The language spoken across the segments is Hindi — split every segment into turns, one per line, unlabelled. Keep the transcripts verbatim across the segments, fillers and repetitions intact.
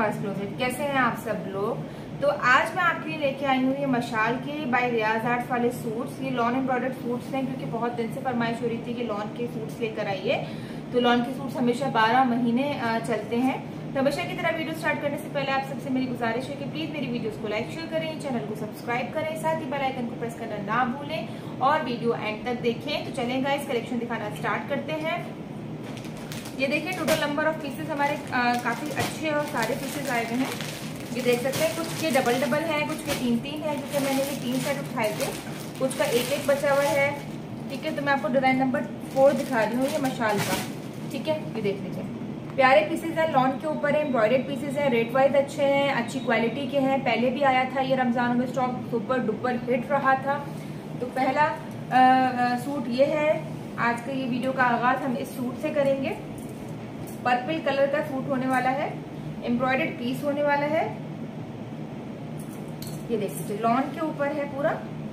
विकास क्लोजेट। कैसे हैं आप सब लोग? तो आज मैं आपके लिए लेके आई हूँ ये मशाल के बाय रियाज आर्ट्स वाले सूट्स। ये लॉन एम्ब्रॉयडर्ड सूट्स हैं क्योंकि बहुत दिन से फरमाइश हो रही थी कि लॉन के सूट्स लेकर आइए। तो लॉन के सूट्स हमेशा बारह महीने चलते हैं। तो हमेशा की तरह वीडियो स्टार्ट करने से पहले आप सबसे मेरी गुजारिश है कि प्लीज मेरी वीडियोस को लाइक शेयर करें, चैनल को सब्सक्राइब करें, साथ ही बेल आइकन को प्रेस करना ना भूलें और वीडियो एंड तक देखें। तो चलें गाइस, कलेक्शन दिखाना स्टार्ट करते हैं। ये देखिए टोटल नंबर ऑफ पीसेस हमारे आ, काफी अच्छे और सारे पीसेस आए हुए हैं। ये देख सकते हैं, कुछ के डबल डबल है, कुछ के तीन तीन है, क्योंकि मैंने ये तीन सेट उठाए थे, कुछ का एक एक बचा हुआ है। ठीक है, तो मैं आपको डिजाइन नंबर फोर दिखा रही हूँ, ये मशाल का। ठीक है, ये देख लीजिए, प्यारे पीसेज है, लॉन के ऊपर है, एम्ब्रॉयडर्ड पीसेज है, रेट वाइज अच्छे हैं, अच्छी क्वालिटी के हैं। पहले भी आया था ये रमजान में, स्टॉक सुपर डुपर हिट रहा था। तो पहला आ, आ, सूट ये है। आज का ये वीडियो का आगाज हम इस सूट से करेंगे। पर्पल कलर का सूट होने वाला है, एम्ब्रॉयडर्ड पीस होने वाला है। ये देख लीजिए, लॉन के ऊपर है पूरा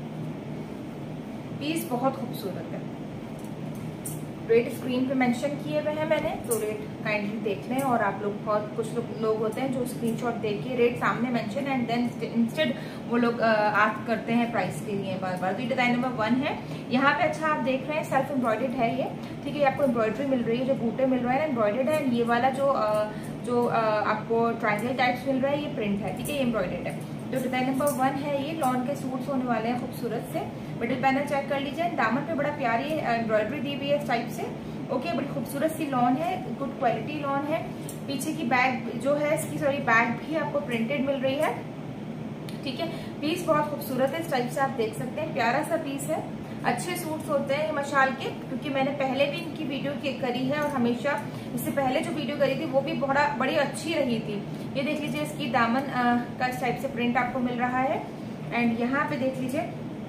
पीस, बहुत खूबसूरत है। रेट स्क्रीन पे मेंशन किए हुए हैं मैंने, तो रेट काइंडली देख लें। और आप लोग बहुत कुछ लोग लोग होते हैं जो स्क्रीनशॉट देख के रेट सामने मेंशन एंड देन इंस्टेड वो लोग आस्क करते हैं प्राइस के लिए बार बार। तो ये डिजाइन नंबर वन है। यहाँ पे अच्छा आप देख रहे हैं, सेल्फ एम्ब्रॉयडर्ड है ये। ठीक है, आपको एम्ब्रॉयडरी मिल रही है, जो बूटे मिल रहे हैं एम्ब्रॉयडर्ड है। ये वाला जो जो आपको ट्रायंगल टाइप्स मिल रहा है ये प्रिंट है। ठीक है, ये एम्ब्रॉयडर्ड है। तो डिजाइन नंबर वन है ये। लॉन के सूट्स होने वाले हैं खूबसूरत से। मिडिल पैनल चेक कर लीजिए, दामन पे बड़ा प्यारी एम्ब्रॉयडरी दी हुई है इस टाइप से। ओके, बड़ी खूबसूरत सी लॉन है, गुड क्वालिटी लॉन है। पीछे की बैग जो है इसकी सॉरी बैग भी आपको प्रिंटेड मिल रही है। ठीक है, पीस बहुत खूबसूरत है, इस टाइप से आप देख सकते हैं, प्यारा सा पीस है। अच्छे सूट्स होते हैं ये मशाल के, क्योंकि मैंने पहले भी इनकी वीडियो करी है और हमेशा इससे पहले जो वीडियो करी थी वो भी बड़ा बड़ी अच्छी रही थी। ये देख लीजिए, इसकी दामन आ, का इस टाइप से प्रिंट आपको मिल रहा है। एंड यहाँ पे देख लीजिए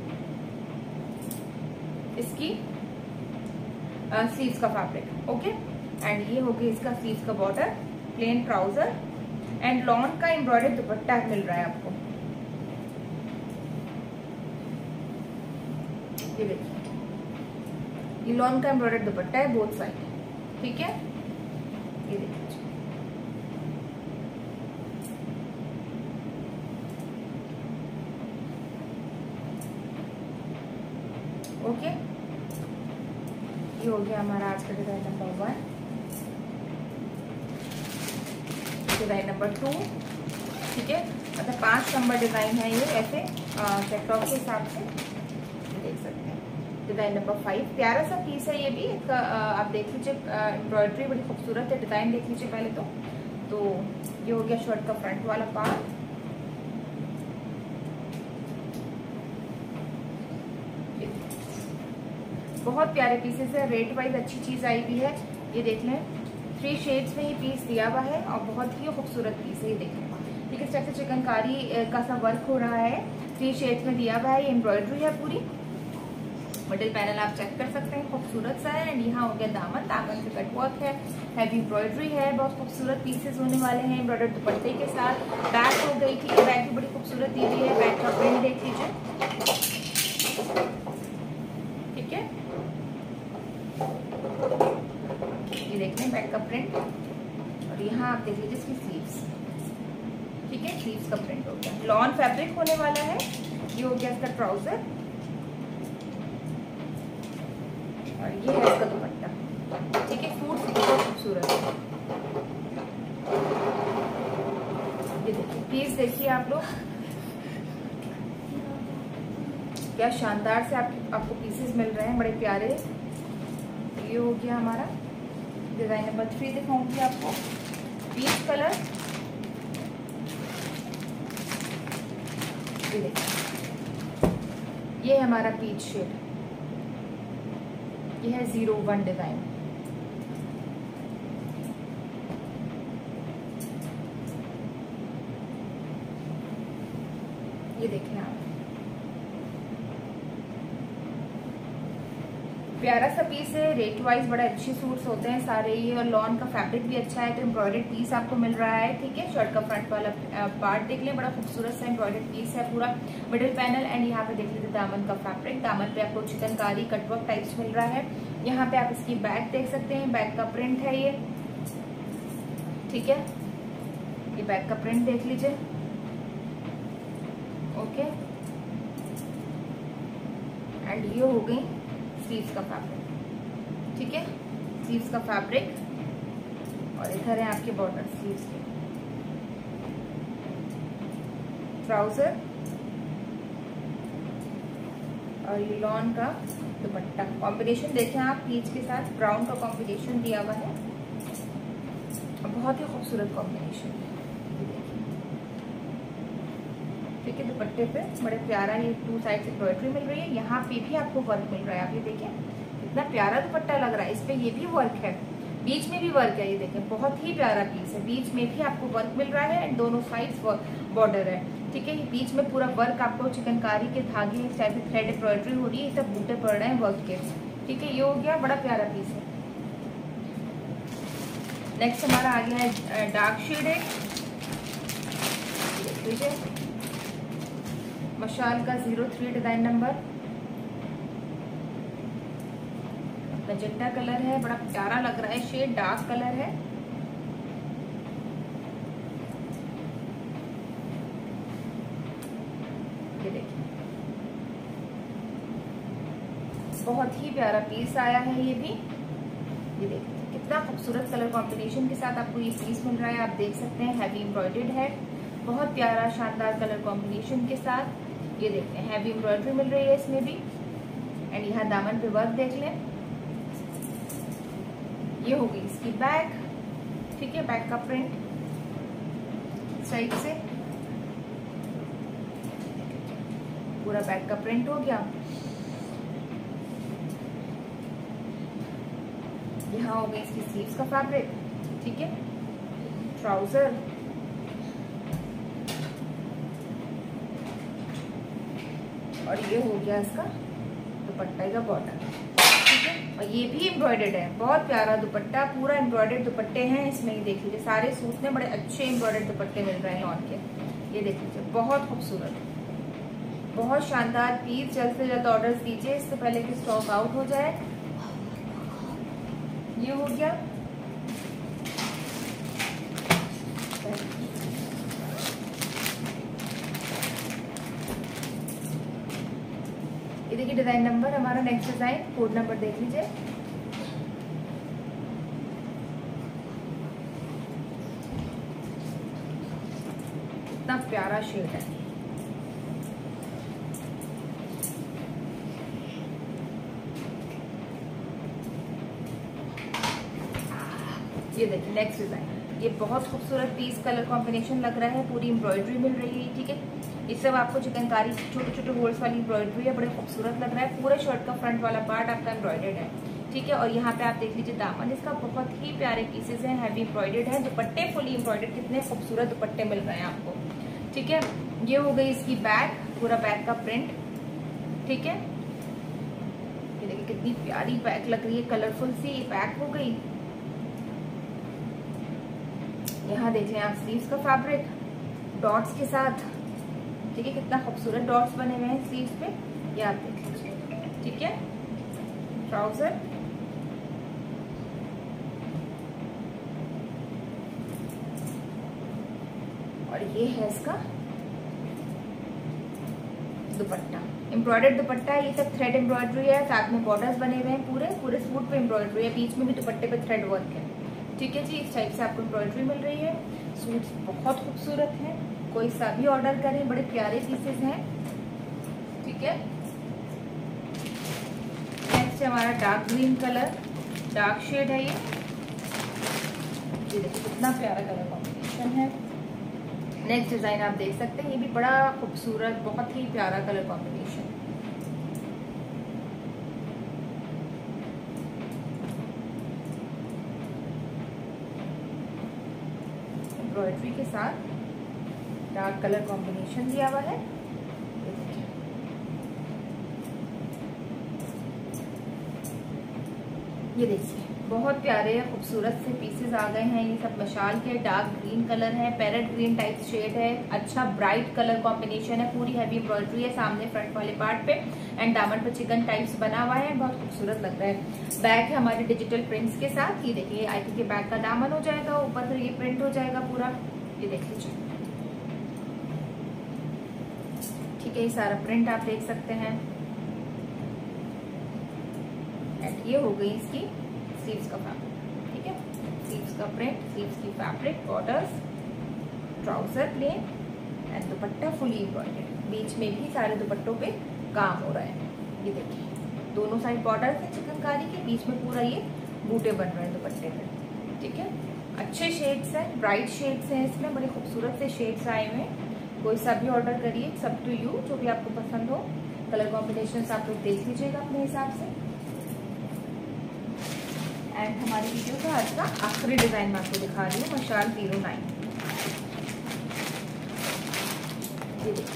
इसकी स्लीव्स का फैब्रिक। ओके, एंड ये हो गई इसका स्लीव्स का border, plain trouser and lawn का एम्ब्रॉयडर्ड दुपट्टा मिल रहा है आपको। ये देखिए, ये लॉन का एम्ब्रॉयडर्ड दुपट्टा है बोथ साइड। ठीक है, ये देखिए, ओके, ये हो गया हमारा आज का design number one. Design number two. ठीक है, मतलब पांच नंबर डिजाइन है ये, ऐसे चेकआउट के हिसाब से देख सकते हैं। डिजाइन नंबर फाइव, प्यारा सा पीस है ये भी। इसका आप देख लीजिए, एम्ब्रॉयडरी बड़ी खूबसूरत है। डिजाइन देख लीजिए पहले तो तो ये हो गया शर्ट का फ्रंट वाला पार्ट। बहुत प्यारे पीसेस है, रेट वाइज अच्छी चीज आई हुई है। ये देख लें, थ्री शेड्स में ये पीस दिया हुआ है और बहुत ही खूबसूरत पीस है। ये देख लें, ठीक है, इस टाइप से चिकनकारी का सा वर्क हो रहा है, थ्री शेड्स में दिया हुआ है। ये एम्ब्रॉयडरी है पूरी। मिडिल पैनल आप चेक कर सकते हैं, खूबसूरत सा है। एंड यहाँ हो गया दामन, दामन पे कट वर्क है, हैवी एम्ब्रॉयडरी है। बहुत खूबसूरत पीसेस होने वाले हैं एम्ब्रॉयडर्ड दुपट्टे के साथ। बैक हो गई थी, बैक भी बड़ी खूबसूरत दी हुई है। बैक का प्रिंट देख लीजिए। ठीक है, ये देख लें बैक का प्रिंट। और यहाँ आप देख लीजिए इसकी स्लीव्स। ठीक है, स्लीव्स का प्रिंट हो गया। लॉन फैब्रिक होने वाला है। ये हो गया इसका ट्राउजर और ये है इसका दुपट्टा। ठीक है, सूट बहुत खूबसूरत है। ये देखिए पीस, देखिए आप लोग क्या शानदार से आप, आपको पीसेस मिल रहे हैं, बड़े प्यारे। ये हो गया हमारा डिजाइन नंबर थ्री। दिखाऊंगी आपको पीच कलर। ये देखिए, ये है हमारा पीच शेड। ये है जीरो वन डिजाइन। ये देखें आप, प्यारा सा पीस है। रेट वाइज बड़े अच्छे सूट्स होते हैं सारे ये। और लॉन का फैब्रिक भी अच्छा है, तो एम्ब्रॉयडर्ड पीस आपको मिल रहा है। ठीक है, शर्ट का फ्रंट वाला पार्ट देख लें, बड़ा खूबसूरत सा एम्ब्रॉयडर्ड पीस है पूरा। मिडिल पैनल एंड यहाँ पे देख लीजिए दामन का फैब्रिक। दामन पे आपको चिकनकारी कटवर्क टाइप्स मिल रहा है। यहाँ पे आप इसकी बैक देख सकते हैं, बैक का प्रिंट है ये। ठीक है, ये बैक का प्रिंट देख लीजिए। ओके, एंड ये हो गई स्लीव्स का फैब्रिक। ठीक है, स्लीव्स का फैब्रिक, और इधर है आपके बॉर्डर स्लीव्स के। ट्राउजर और ये लॉन का दुपट्टा। कॉम्बिनेशन देखें आप, पीच के साथ ब्राउन का कॉम्बिनेशन दिया हुआ है, बहुत ही खूबसूरत कॉम्बिनेशन। ठीक है, दुपट्टे पे बड़े प्यारा ये टू साइड से एम्ब्रॉयडरी मिल रही है। यहाँ पे भी आपको वर्क मिल रहा है। आप ये देखिए कितना प्यारा दुपट्टा लग रहा है। इस पे ये भी वर्क है, बीच में भी वर्क है। ये देखें बहुत ही प्यारा पीस है। बीच में भी आपको वर्क मिल रहा है एंड दोनों साइड्स बॉर्डर है। ठीक है, ये बीच में पूरा वर्क आपको चिकनकारी के धागे चाहे थ्रेड एम्ब्रॉयडरी हो रही है, ये सब बूटे पड़ रहे हैं वर्क के। ठीक है, ये हो गया, बड़ा प्यारा पीस है। नेक्स्ट हमारा आ गया है डार्क शेड है। देख लीजिए, मशाल का zero three design number, magenta colour है, बड़ा प्यारा लग रहा है शेड, डार्क कलर है। ये देखिए बहुत ही प्यारा पीस आया है ये भी। ये देखिए कितना खूबसूरत कलर कॉम्बिनेशन के साथ आपको ये पीस मिल रहा है। आप देख सकते हैं हैवी एम्ब्रॉयडर्ड है, बहुत प्यारा शानदार कलर कॉम्बिनेशन के साथ। ये देखते हैं हैवी एम्ब्रॉयडरी मिल रही है इसमें भी, एंड यहाँ दामन पे वर्क देख लें। ये हो गई इसकी बैक। ठीक है, बैक का प्रिंट साइड से पूरा बैक का प्रिंट हो गया। यहाँ हो गई इसकी स्लीव्स का फैब्रिक। ठीक है, ट्राउजर और ये हो गया इसका दुपट्टा का बॉर्डर। ठीक है, और ये भी एम्ब्रॉयडर्ड है, बहुत प्यारा दुपट्टा, पूरा एम्ब्रॉयडर्ड दुपट्टे हैं इसमें। ही देख लीजिए सारे सूट में बड़े अच्छे एम्ब्रॉयडर्ड दुपट्टे मिल रहे हैं लॉन के। ये देख लीजिए बहुत खूबसूरत, बहुत शानदार पीस। जल्द से जल्द ऑर्डर्स दीजिए इससे पहले कि स्टॉक आउट हो जाए। ये हो गया ये देखिए डिजाइन नंबर हमारा। नेक्स्ट डिजाइन कोड नंबर देख लीजिए। कितना प्यारा शेड है। ये देखिए नेक्स्ट डिजाइन, ये बहुत खूबसूरत पीस, कलर कॉम्बिनेशन लग रहा है, पूरी एम्ब्रॉयडरी मिल रही है। ठीक है, ये सब आपको चिकनकारी छोटे छोटे होल्स वाली एम्ब्रॉयडरी है, बड़े खूबसूरत लग रहा है। पूरे शर्ट का फ्रंट वाला पार्ट आपका एम्ब्रॉयडर्ड है। ठीक है, और यहाँ पे आप देख लीजिए दामन इसका बहुत ही प्यारे पीसेस हैं, हैवी एम्ब्रॉयडर्ड है। दुपट्टे फुली एम्ब्रॉयडर्ड, कितने खूबसूरत दुपट्टे मिल रहे हैं आपको। ठीक है, ये हो गई इसकी बैक, पूरा बैक का प्रिंट। ठीक है, ये देखिए कितनी प्यारी बैक लग रही है, कलरफुल सी ये बैक हो गई। यहाँ देख लें आप स्लीव्स का फैब्रिक डॉट्स के साथ। ठीक है, कितना खूबसूरत डॉट्स बने हुए हैं स्लीव्स पे, ये आप देख लीजिए। ठीक है, ट्राउजर और ये है इसका दुपट्टा, एम्ब्रॉयडर्ड दुपट्टा है। ये सब थ्रेड एम्ब्रॉयडरी है, साथ में बॉर्डर्स बने हुए हैं, पूरे पूरे सूट पे एम्ब्रॉयडरी है, बीच में भी दुपट्टे पे थ्रेड वर्क है। ठीक है जी, इस टाइप से आपको एम्ब्रॉयडरी मिल रही है। सूट्स बहुत खूबसूरत हैं, कोई सा भी ऑर्डर करें, बड़े प्यारे पीसेस हैं। ठीक है, नेक्स्ट हमारा dark green colour, dark shade है ये। ये देखिए कितना प्यारा कलर कॉम्बिनेशन है। नेक्स्ट डिजाइन आप देख सकते हैं, ये भी बड़ा खूबसूरत, बहुत ही प्यारा कलर कॉम्बिनेशन। एम्ब्रॉयडरी के साथ डार्क कलर कॉम्बिनेशन दिया हुआ है। ये देखिए बहुत प्यारे खूबसूरत से पीसेस आ गए हैं। ये सब मशाल के डार्क ग्रीन कलर है, पैरेट ग्रीन टाइप शेड है, अच्छा ब्राइट कलर कॉम्बिनेशन है, पूरी हैवी एम्ब्रॉयडरी है सामने फ्रंट वाले पार्ट पे, एंड दामन पे चिकन टाइप्स बना हुआ है, बहुत खूबसूरत लग रहा है। बैक है हमारे डिजिटल प्रिंट्स के साथ। ये देखिए आई थिंक बैक का दामन हो जाएगा, ऊपर फिर ये प्रिंट हो जाएगा पूरा। ये देख लीजिए, ठीक है। ये सारा प्रिंट आप देख सकते हैं। एंड ये हो गई इसकी स्लीव्स का फैब्रिक, ठीक है। स्लीव्स का प्रिंट, स्लीव्स की fabric, borders, trouser plain and dupatta fully embroidered. बीच में भी सारे दुपट्टों पे काम हो रहा है। ये देखिए, दोनों साइड बॉर्डर है चिकनकारी के, बीच में पूरा ये बूटे बन रहे हैं दुपट्टे पे, ठीक है। अच्छे शेड्स हैं, ब्राइट शेड्स हैं इसमें, बड़े खूबसूरत से शेड्स आए हुए हैं। कोई सा भी ऑर्डर करिए, सब टू यू, जो भी आपको पसंद हो। कलर कॉम्बिनेशन आप लोग देख लीजिएगा अपने हिसाब से। एंड हमारी वीडियो का आज का आखिरी डिजाइन मैं आपको दिखा रही हूँ, मशाल जीरो नाइन। ये देखिए,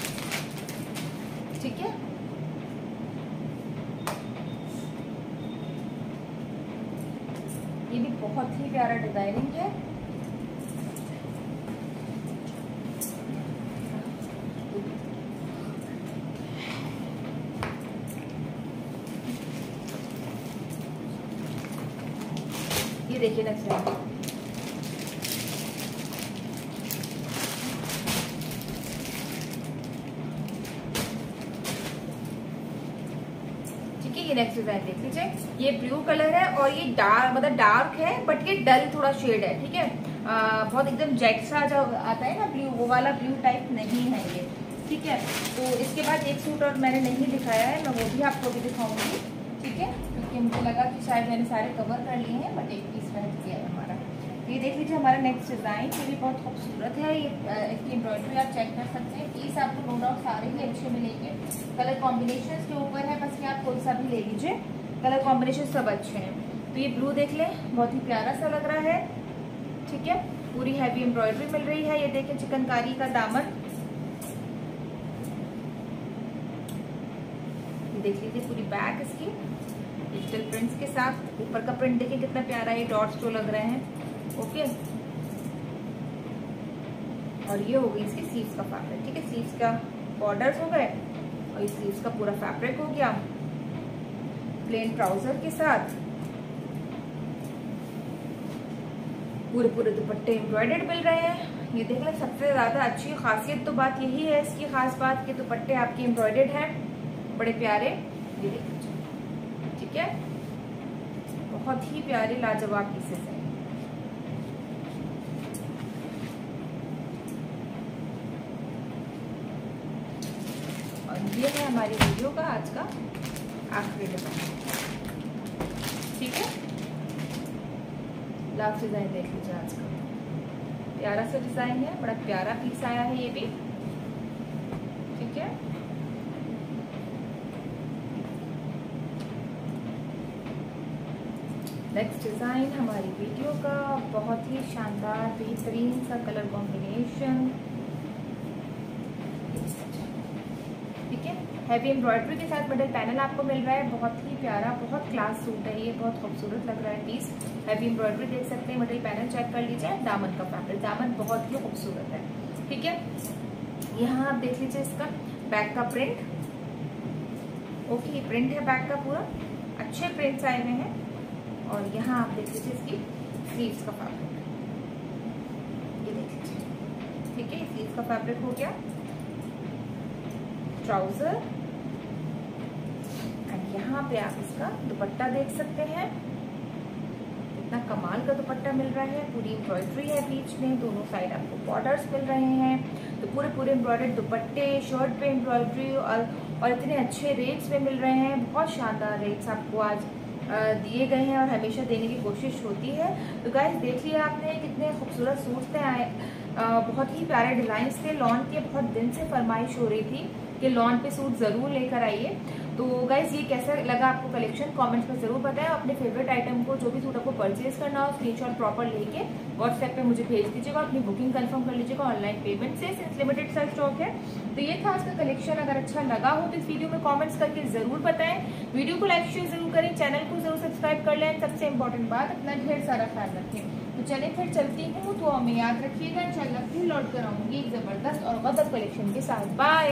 ठीक है। ये भी बहुत ही प्यारा डिजाइनिंग है। ये देखिए नेक्स्ट डिजाइन, ये नेक्स्ट डिजाइन देख लीजिए। ये ब्लू कलर है और ये डार्क मतलब डार्क है, बट ये डल थोड़ा शेड है, ठीक है। आ, बहुत एकदम जेट सा जो आता है ना ब्लू, वो वाला ब्लू टाइप नहीं है ये, ठीक है। तो इसके बाद एक सूट और मैंने नहीं दिखाया है, मैं वो भी आपको भी दिखाऊंगी, ठीक है। क्योंकि मुझे लगा कि शायद मैंने सारे कवर कर लिए हैं, बट एक पीस रह गया है हमारा। ये देख लीजिए हमारा नेक्स्ट डिजाइन, ये भी बहुत खूबसूरत है। ये इसकी एम्ब्रॉयडरी आप चेक कर सकते हैं। पीस आपको नो डाउट सारे ही अच्छे मिलेंगे। कलर कॉम्बिनेशन के ऊपर है, बस ये आप कोई सा भी ले लीजिए, कलर कॉम्बिनेशन सब अच्छे हैं। तो ये ब्लू देख लें, बहुत ही प्यारा सा लग रहा है, ठीक है। पूरी हैवी एम्ब्रॉयडरी मिल रही है। ये देखें चिकनकारी का दामन, ये देख लीजिए पूरी बैक इसकी डिजिटल प्रिंट्स के साथ। ऊपर का प्रिंट देखिए कितना प्यारा है, डॉट्स जो लग रहे हैं, ओके। और ये हो गई इसकी स्लीव्स का फैब्रिक, ठीक है। स्लीव्स का बॉर्डर्स हो गए और ये स्लीव्स का पूरा फैब्रिक हो गया, प्लेन ट्राउजर के साथ। पूरे पूरे दुपट्टे एम्ब्रॉयडर्ड मिल रहे हैं। ये देख लें, सबसे ज्यादा अच्छी खासियत तो बात यही है इसकी, खास बात कि दुपट्टे आपके एम्ब्रॉयडर्ड हैं, बड़े प्यारे। ये देख लीजिए, ठीक है। बहुत ही प्यारे लाजवाब पीसेस हैं। ये है हमारी वीडियो का आज का आखिरी डिजाइन, ठीक है। लास्ट डिजाइन देख लीजिए आज का, प्यारा सा डिजाइन है, बड़ा प्यारा पीस आया है ये भी, ठीक है। नेक्स्ट डिजाइन हमारी वीडियो का, बहुत ही शानदार बेहतरीन सा कलर कॉम्बिनेशन, ठीक है। हैवी एम्ब्रॉयडरी के साथ मिडल पैनल आपको मिल रहा है। बहुत ही प्यारा, बहुत क्लास सूट है ये, बहुत खूबसूरत लग रहा है पीस। हैवी एम्ब्रॉयडरी देख सकते हैं, मिडल पैनल चेक कर लीजिए। दामन का फैब्रिक, दामन बहुत ही खूबसूरत है, ठीक है। यहाँ आप देख लीजिए इसका बैक का प्रिंट, ओके। प्रिंट है बैक का पूरा, अच्छे प्रिंट्स आए हुए हैं। और यहाँ आप देख लीजिए इसकी स्लीव्स का फैब्रिक, ये देख लीजिए, ठीक है। स्लीव्स का फैब्रिक हो गया, ट्राउजर, एंड यहाँ पे आप इसका दुपट्टा देख सकते हैं। इतना कमाल का दुपट्टा मिल रहा है, पूरी एम्ब्रॉयडरी है बीच में, दोनों साइड आपको बॉर्डर्स मिल रहे हैं। तो पूरे पूरे एम्ब्रॉयडर्ड दुपट्टे, शर्ट पे एम्ब्रॉयडरी, और और इतने अच्छे रेट्स में मिल रहे हैं। बहुत शानदार रेट्स आपको आज दिए गए हैं और हमेशा देने की कोशिश होती है। तो गाइस देख लिया आपने कितने खूबसूरत सूट्स थे आए, बहुत ही प्यारे डिजाइन थे। लॉन के बहुत दिन से फरमाइश हो रही थी कि लॉन पे सूट जरूर लेकर आइए। तो गाइस ये कैसा लगा आपको कलेक्शन, कमेंट्स में जरूर बताएं। अपने फेवरेट आइटम को, जो भी सूट आपको परचेज करना हो, स्क्रीनशॉट प्रॉपर लेके व्हाट्सएप पे मुझे भेज दीजिएगा। अपनी बुकिंग कंफर्म कर लीजिएगा ऑनलाइन पेमेंट से, सिंस लिमिटेड सा स्टॉक है। तो ये था आज का कलेक्शन। अगर अच्छा लगा हो तो इस वीडियो में कॉमेंट्स करके जरूर बताएं। वीडियो को लाइक शेयर जरूर करें, चैनल को जरूर सब्सक्राइब कर लें। सबसे इम्पोर्टेंट बात, अपना ढेर सारा ख्याल रखें। तो चले फिर चलती हूँ, तो हमें याद रखिएगा, इंशाल्लाह फिर लौट कर आऊंगी एक जबरदस्त और गजब कलेक्शन के साथ। बाय।